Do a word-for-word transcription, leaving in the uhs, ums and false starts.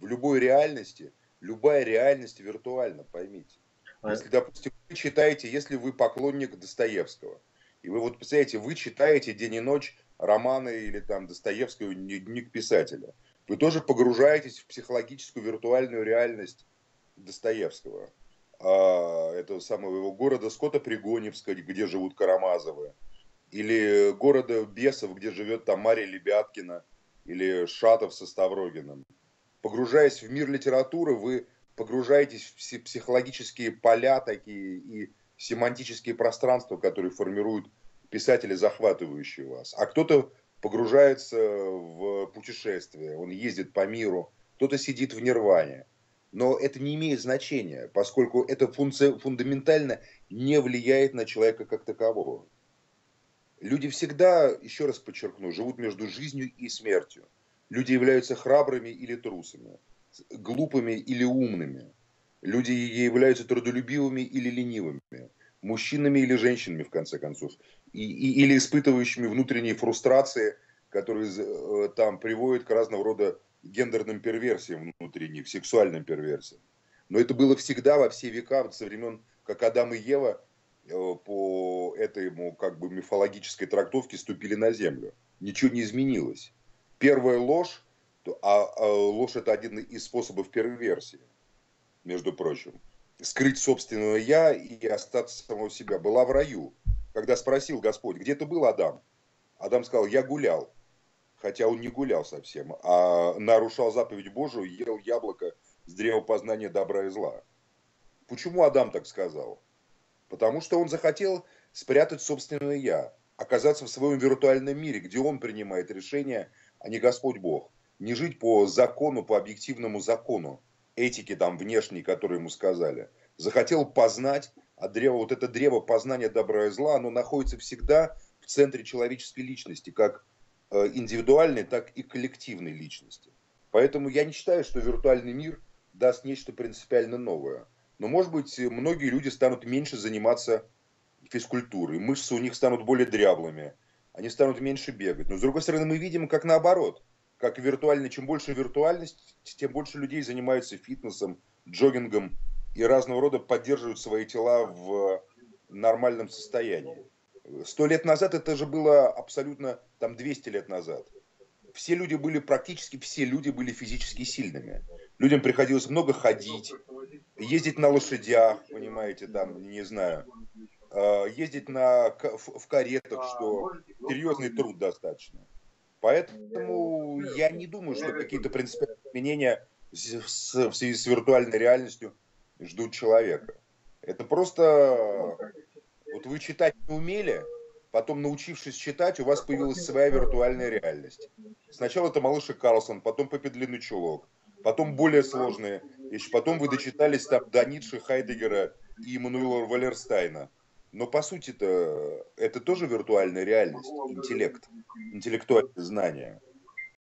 любой реальности, любая реальность виртуальна, поймите. А Если, допустим, вы читаете, если вы поклонник Достоевского, и вы вот представляете, вы читаете день и ночь романы или там Достоевского, дневник писателя, вы тоже погружаетесь в психологическую виртуальную реальность Достоевского. А, этого самого его города Скотопригоневска, где живут Карамазовы, или города Бесов, где живет там Мария Лебяткина, или Шатов со Ставрогиным. Погружаясь в мир литературы, вы погружаетесь в пси- психологические поля такие и семантические пространства, которые формируют писатели, захватывающие вас. А кто-то погружается в путешествие, он ездит по миру, кто-то сидит в нирване. Но это не имеет значения, поскольку это функция фундаментально не влияет на человека как такового. Люди всегда, еще раз подчеркну, живут между жизнью и смертью. Люди являются храбрыми или трусами, глупыми или умными. Люди являются трудолюбивыми или ленивыми, мужчинами или женщинами, в конце концов, и, и- или испытывающими внутренние фрустрации, которые э, там приводят к разного рода гендерным перверсиям внутренним, сексуальным перверсиям. Но это было всегда во все века, вот со времен, как Адам и Ева э, по этой как бы мифологической трактовке ступили на землю. Ничего не изменилось. Первая ложь, то- а, а ложь это один из способов перверсии, между прочим. Скрыть собственное я и остаться самого себя. Была в раю. Когда спросил Господь, где ты был, Адам? Адам сказал, я гулял. Хотя он не гулял совсем, а нарушал заповедь Божию, ел яблоко с древа познания добра и зла. Почему Адам так сказал? Потому что он захотел спрятать собственное «я», оказаться в своем виртуальном мире, где он принимает решения, а не Господь Бог. Не жить по закону, по объективному закону, этики там внешней, которые ему сказали. Захотел познать, а древо, вот это древо познания добра и зла, оно находится всегда в центре человеческой личности, как э, индивидуальной, так и коллективной личности. Поэтому я не считаю, что виртуальный мир даст нечто принципиально новое. Но, может быть, многие люди станут меньше заниматься физкультурой, мышцы у них станут более дряблыми, они станут меньше бегать. Но, с другой стороны, мы видим, как наоборот, как виртуально, чем больше виртуальность, тем больше людей занимаются фитнесом, джогингом и разного рода поддерживают свои тела в нормальном состоянии. Сто лет назад это же было абсолютно, там, двести лет назад. Все люди были, практически все люди были физически сильными. Людям приходилось много ходить, ездить на лошадях, понимаете, там, не знаю, э, ездить на, в, в каретах, что серьезный труд достаточно. Поэтому я не думаю, что какие-то принципиальные изменения с- с- в связи с виртуальной реальностью ждут человека. Это просто, вот вы читать не умели, потом, научившись читать, у вас появилась своя виртуальная реальность. Сначала это малыш и Карлсон, потом Пеппи Длинный Чулок, потом более сложные вещи, потом вы дочитались там до Ницше, Хайдегера и Иммануила Валерстайна. Но по сути-то это тоже виртуальная реальность, интеллект, интеллектуальное знание.